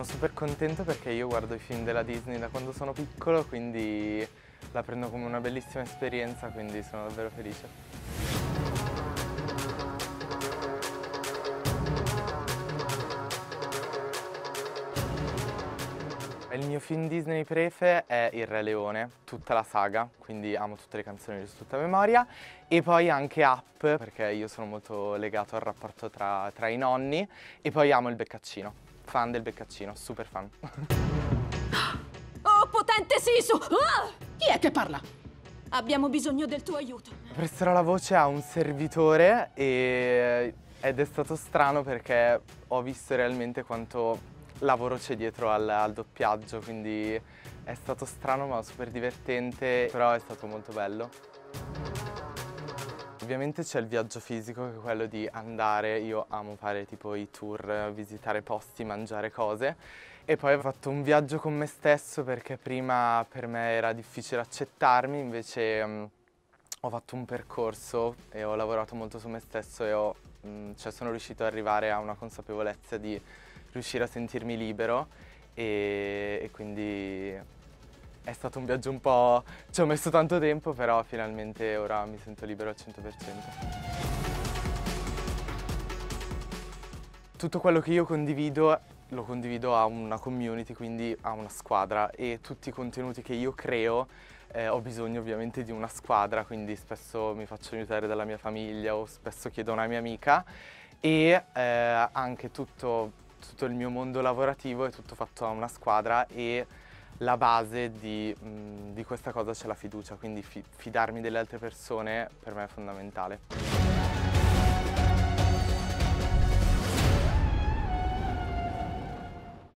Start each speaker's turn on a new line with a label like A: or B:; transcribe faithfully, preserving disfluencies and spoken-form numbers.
A: super contento perché io guardo i film della Disney da quando sono piccolo, quindi la prendo come una bellissima esperienza, quindi sono davvero felice. Il mio film Disney prefe è Il Re Leone, tutta la saga, quindi amo tutte le canzoni di tutta memoria, e poi anche Up, perché io sono molto legato al rapporto tra, tra i nonni, e poi amo il Beccaccino, fan del Beccaccino, super fan.
B: Oh, potente Sisu! Ah!
C: Chi è che parla?
B: Abbiamo bisogno del tuo aiuto.
A: Presterò la voce a un servitore e... ed è stato strano perché ho visto realmente quanto lavoro c'è dietro al, al doppiaggio, quindi è stato strano ma super divertente, però è stato molto bello. Ovviamente c'è il viaggio fisico, che è quello di andare, io amo fare tipo i tour, visitare posti, mangiare cose, e poi ho fatto un viaggio con me stesso perché prima per me era difficile accettarmi, invece um, ho fatto un percorso e ho lavorato molto su me stesso e ho, um, cioè sono riuscito ad arrivare a una consapevolezza di riuscire a sentirmi libero e, e quindi è stato un viaggio un po'... ci ho messo tanto tempo, però finalmente ora mi sento libero al cento per cento. Tutto quello che io condivido lo condivido a una community, quindi a una squadra, e tutti i contenuti che io creo eh, ho bisogno ovviamente di una squadra, quindi spesso mi faccio aiutare dalla mia famiglia o spesso chiedo a una mia amica, e eh, anche tutto... tutto il mio mondo lavorativo è tutto fatto a una squadra, e la base di, mh, di questa cosa c'è la fiducia, quindi fi- fidarmi delle altre persone per me è fondamentale.